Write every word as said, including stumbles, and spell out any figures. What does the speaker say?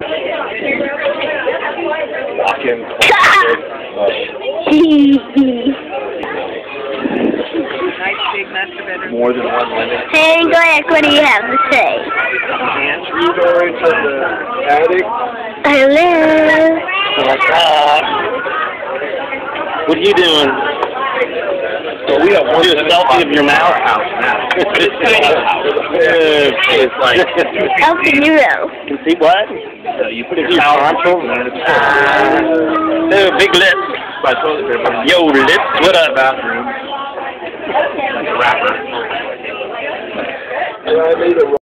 Fucking. More than one limit. Hey, Greg, what do you have to say? You go into the attic. Hello. Like, ah. What are you doing? So we have one do a selfie of your mouth. It's tiny house. It's like Elton Nero. You see what? So you put your frontal. Uh, big lips. Yo, lips. What up? Bathroom. Like a rapper.